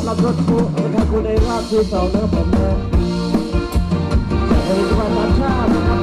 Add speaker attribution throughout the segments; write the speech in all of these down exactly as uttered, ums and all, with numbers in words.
Speaker 1: รับรถคู่นะครับคู่ในรอบที่สองนะครับผมนะเป็นวันนาชาตินะครับ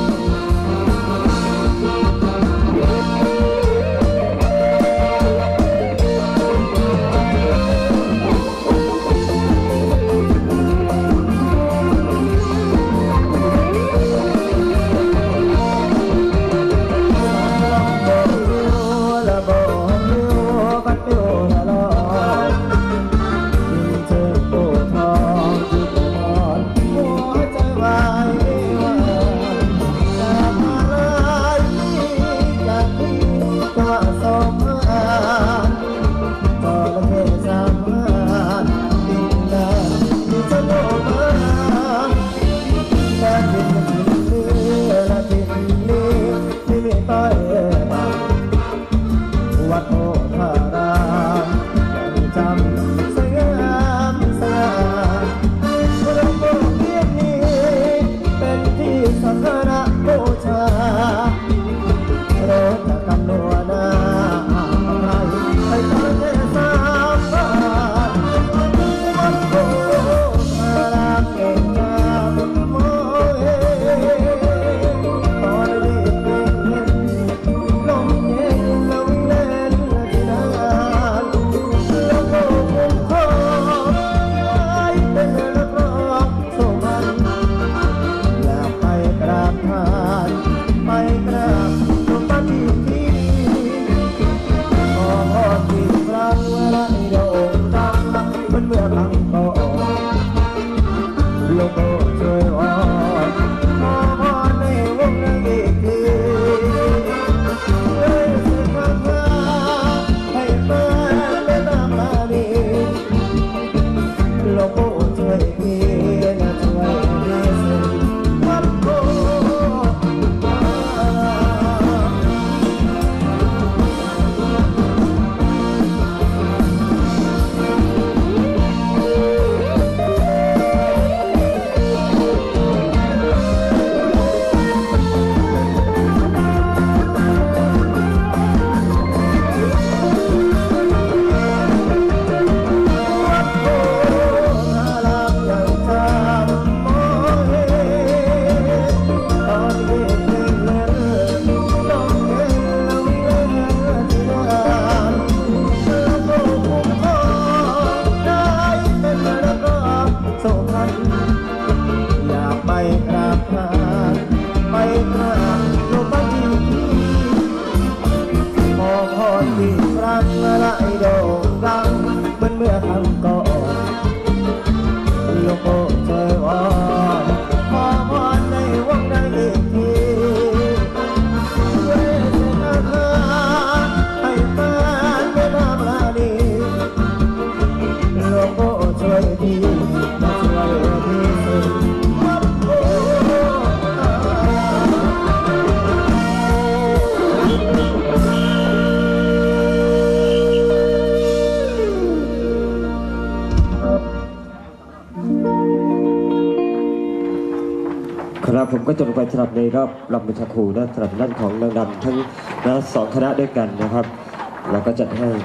Speaker 1: ครับผมก็จบไปสำหรับในรอบลำบุญชาคูนะสำหรับด้านของนางรำทั้งนะสองคณะด้วยกันนะครับแล้วก็จัดให้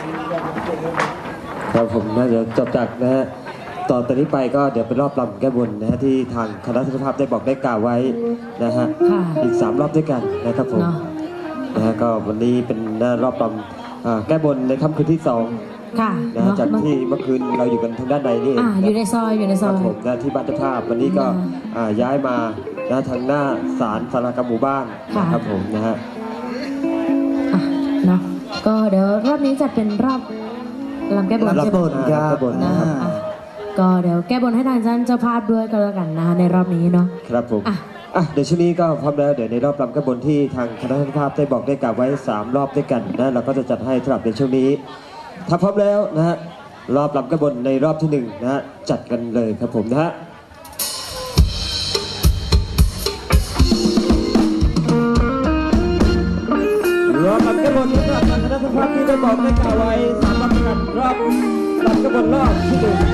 Speaker 1: ครับผมน่าจะจบจากนะฮะต่อตอนนี้ไปก็เดี๋ยวเป็นรอบลำแก้บนนะฮะที่ทางคณะสุขภาพได้บอกได้กล่าวไว้นะฮะอีกสามรอบด้วยกันนะครับผมนะฮะก็วันนี้เป็นรอบลำแก้บนในค่ำคืนที่สองนะจากที่เมื่อคืนเราอยู่กันทางด้านในนี่
Speaker 2: อยู่ในซอยอยู่ในซอย
Speaker 1: ผมนะที่บ้านเจ้าภาพวันนี้ก็ย้ายมานะทางหน้าศาลสารกรรมหมู่บ้านนะครับผมนะฮะ
Speaker 2: เนาะก็เดี๋ยวรอบนี้จะเป็นรอบลำแก้บน
Speaker 1: รับนครับ
Speaker 2: นะครับก็เดี๋ยวแก้บนให้ทางเจ้าภาพด้วยก็แล้วกันนะในรอบนี้เนาะ
Speaker 1: ครับผมอ่ะเดี๋ยวช่วงนี้ก็พร้อมแล้วเดี๋ยวในรอบลำแก้บนที่ทางคณะสุขภาพได้บอกได้กล่าวไว้สามรอบด้วยกันนะเราก็จะจัดให้สำหรับในช่วงนี้ถ้าพร้อมแล้วนะฮะรอบลำแก้บนในรอบที่หนึ่งนะฮะจัดกันเลยครับผมนะฮะรอบลำแก้บนสำหรับทางคณะสุขภาพที่ได้บอกได้กล่าวไว้สามรอบด้วยกันรอบลำแก้บนรอบที่หนึ่ง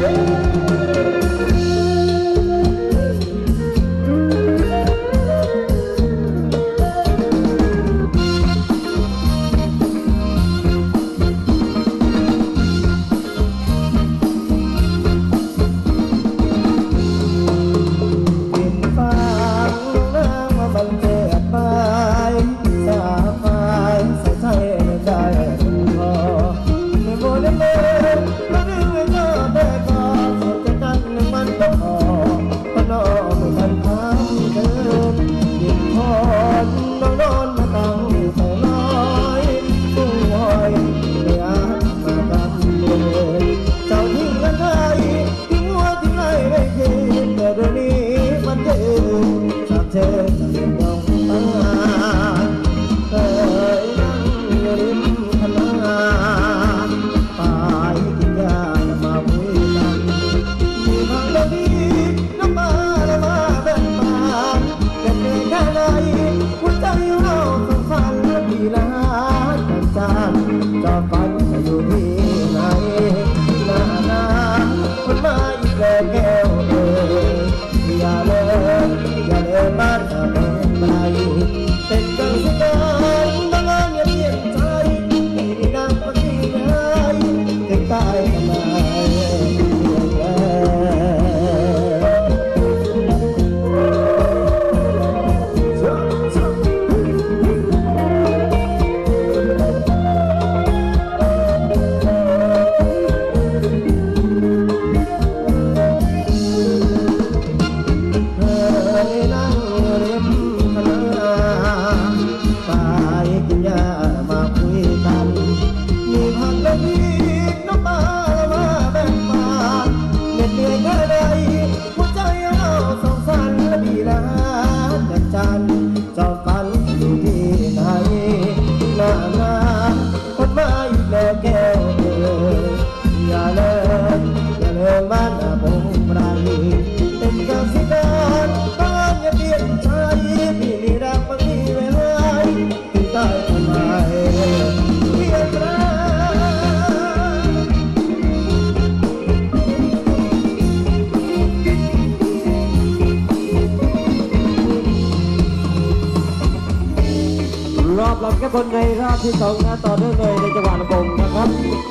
Speaker 1: กลในรอบที่สองนะต่อเนื่องเลยในจังหวะระบงนะครับ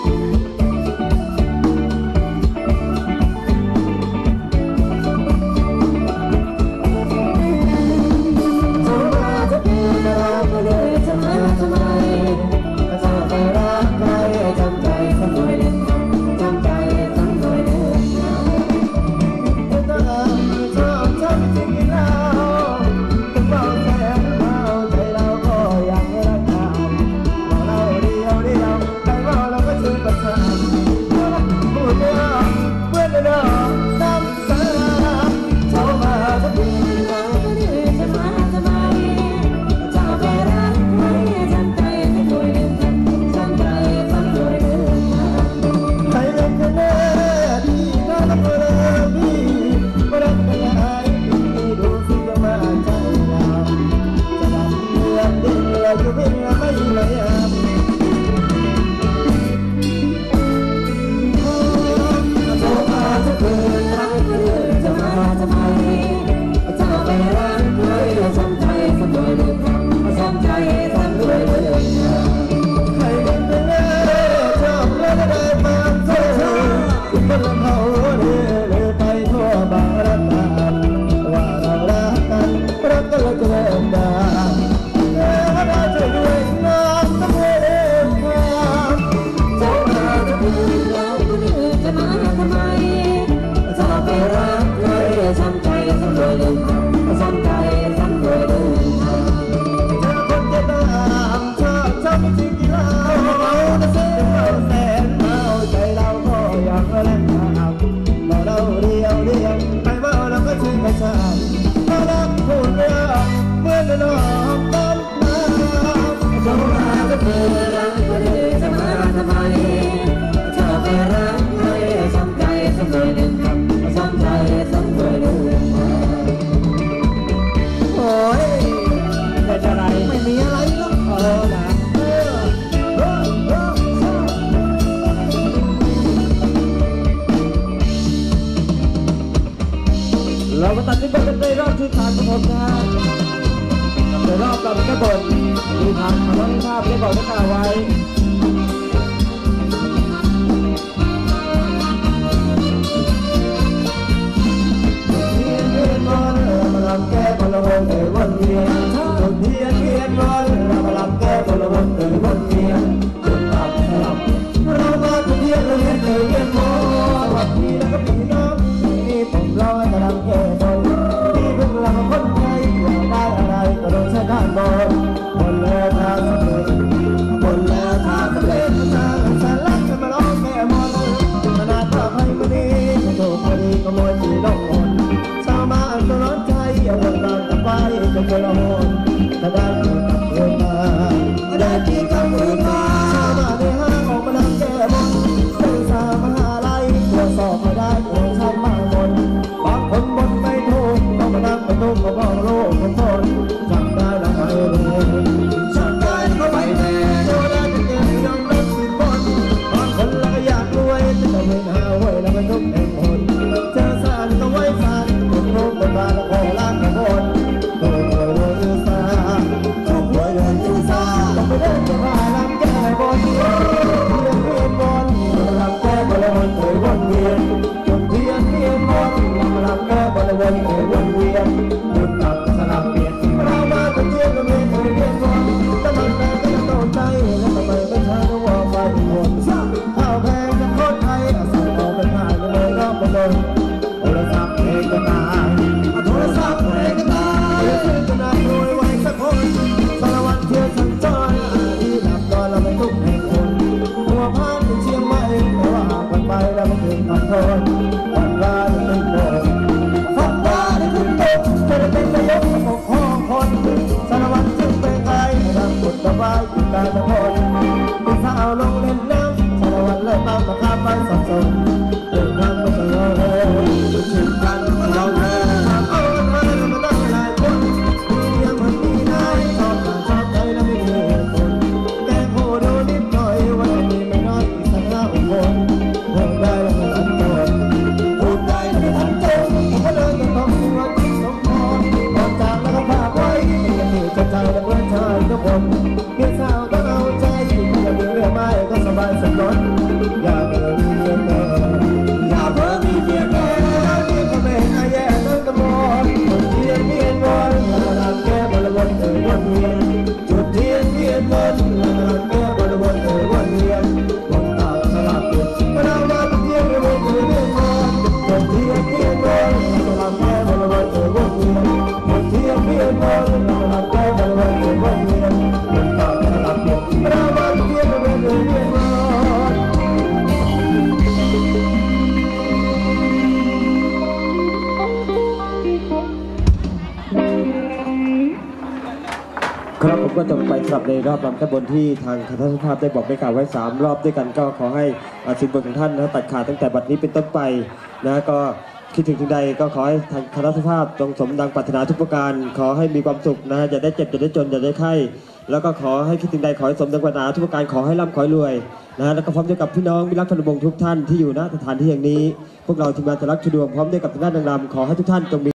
Speaker 1: เรามาตัดสินกันในรอบที่สามของผมนะในรอบเราแค่บนที่ทางคณะภาพได้บอกได้กล่าวไว้แก้พลวันเอ๋ยวันเวียนจนเทียนเทียนวันเรามาลำแก้พลวันเอ๋ยวันเวียนจนตับสลับเรามาจนเทียนเราเห็นเอ๋ยเวียนโมสวัสดีแล้วก็ปีน้องนี่ผมรอจะลำแก้บนนี่เพิ่งลำคนไทยอยากได้อะไรก็โดนชะด้านบนบนแล้วทางสำเร็จบนแล้วทางสำเร็จทางสารลักจะมาร้องแก้บนขนาดภาพให้มันดีไม่ถูกพอดีก็มวยสีลงบนชาวบ้านก็ร้อนใจอย่าวนตามกับไปจนกระโดดถ้าได้เจอกับเรือมาได้จีกับเรือมาชาวบ้านในห้างออกมาดังแก้บนนักศึกษามหาลัยตรวจสอบไม่ได้โดนชั้นบางคนบางคนบนไม่ถูกต้องมาดังไปตุ้มมาบอกโลกคนทนจำได้แล้วไปเลยจำได้ก็ไปเลยโดนได้จะเก็บยอมรับสิบบนบางคนเราก็อยากรวยแต่จะไม่หาไว้แล้วมันทุกแห่งคนเจอสารก็ไว้สารคนโลกเป็นบ้านแล้วขอล้างกับคนโดนรวยรวยอือซาชอบรวยรวยอือซาต้องไปเดินจะมาลำแก้บนเทียนเทียนบนลำแก้บนละวนเอ๋ยวนเวียนจนเทียนเทียนบนลำแก้บนละวนเอ๋ยวนเวียนหยุดตัดสลับเปลี่ยนเรามาเป็นเทียนละเวียนเอ๋ยเวียนวนแต่มันแปลก็จะโดนใจแล้วทำไมไม่ช้าก็ว่าไปคนข้าวแพงกันคนไทยสั่งออกเป็นผ่านกันเลยรอบกันเลยโทรศัพท์เองก็ตายโทรศัพท์เองก็ตายเพื่อนจะน่ารวยไว้สักคนสารวัตรเที่ยวสัญจรที่หลับนอนเราไม่ทุกแห่งคนหัวพานเป็นเชียงใหม่แต่ว่าหากกันไปเราไม่ถึงพันคนวันลาจะเป็นโดนฟังว่าได้ถึงโดนจะได้เป็นนายกปกครองคนสารวัตรจึงเป็นใครทำบุญสบายกินได้ทุกคนเป็นสาวลงเล่นน้ำสารวัตรเลยตามมาข้ามไปสับสนเดินทางมาตลอดเลยถึงกันเราเลยเอามามาตั้งหลายคนยังมันมีนายชอบการชอบใจแล้วไม่มีเหตุผลแต่โผล่ดูนิดหน่อยวันนี้ไม่น้อยอีกสักห้าคนพูดได้แล้วไม่ทันโจทย์พูดได้แล้วไม่ทันโจทย์ผมก็เลยต้องต้องตัวจริงต้องพอก่อนจากแล้วก็พาไว้ยังมีใจใจและเพื่อนชายทุกคนเพียงสาวก็จบไปสำหรับในรอบรำแก้บนที่ทางคณะเจ้าภาพได้บอกได้กล่าวไว้สามรอบด้วยกันก็ขอให้สินบนของท่านนะตัดขาดตั้งแต่บัดนี้เป็นต้นไปนะก็คิดถึงถึงใดก็ขอให้ทางคณะเจ้าภาพจงสมดังปรารถนาทุกประการขอให้มีความสุขนะอย่าได้เจ็บอย่าได้จนอย่าได้ไข้แล้วก็ขอให้คิดถึงใดขอให้สมดังปรารถนาทุกประการขอให้ร่ำขอให้รวยนะแล้วก็พร้อมด้วยกับพี่น้องมิตรรักพันวงศ์ทุกท่านที่อยู่ณสถานที่แห่งนี้พวกเราทีมงานทะลักชุดวงพร้อมด้วยกับทางด้านนางรำขอให้ทุกท่านจงมี